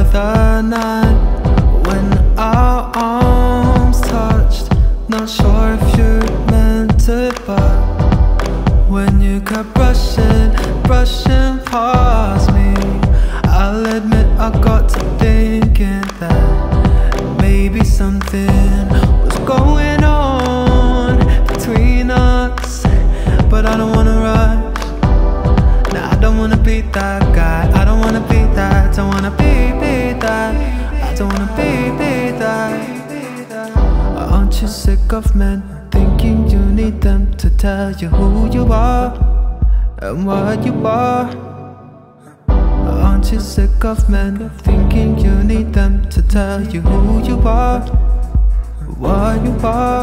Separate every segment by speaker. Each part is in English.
Speaker 1: other night when our arms touched. Not sure if you meant it, but when you kept brushing past me, I'll admit I got to thinking that maybe something was going on between us. But I don't wanna rush. Nah, I don't wanna be that guy. I don't wanna be that. Don't wanna be that. I don't wanna be that. Aren't you sick of men thinking you need them to tell you who you are and what you are? Aren't you sick of men thinking you need them to tell you who you are, what you are?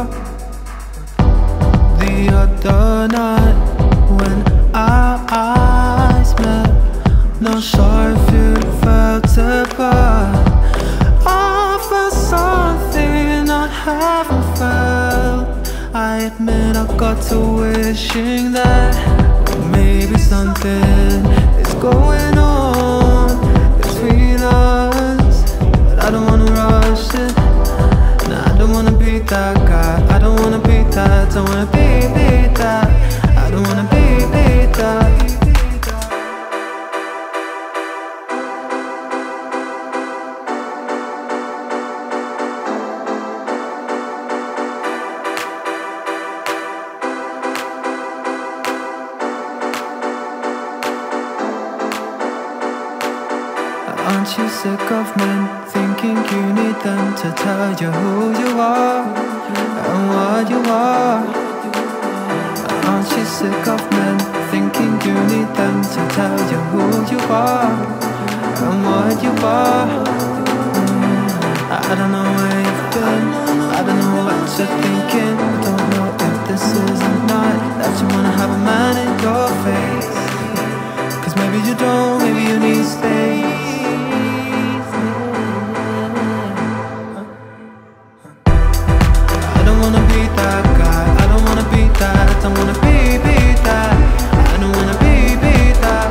Speaker 1: The other night when our eyes met, not sure if you felt it, but I felt something I haven't felt. I admit I got to wishing that maybe something is going on between us. But I don't wanna rush it. Nah, I don't wanna be that guy. I don't wanna be that. Don't wanna be that. I don't wanna be that. Aren't you sick of men thinking you need them to tell you who you are and what you are? Aren't you sick of men thinking you need them to tell you who you are and what you are? I don't know where you've been, I don't know what you're thinking. I don't know if this is a night that you wanna have a man in your face. Cause maybe you don't, maybe you need space. I don't wanna be that guy. I don't wanna be that. I wanna be that. I don't wanna be that.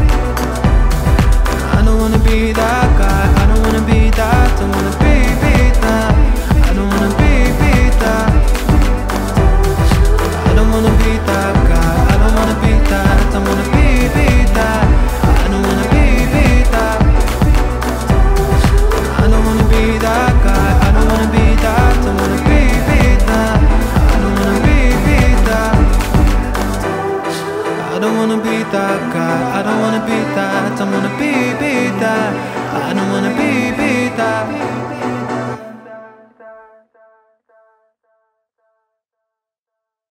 Speaker 1: I don't wanna be that guy. I don't wanna be that. I wanna be that. I don't wanna be that. I don't wanna be that guy. I don't wanna be that. I wanna be that. I don't wanna be that. I don't wanna be that guy. I don't wanna be that. I wanna be that. I don't wanna be that. I don't wanna be that guy. I don't wanna be that. I wanna be that. I don't wanna be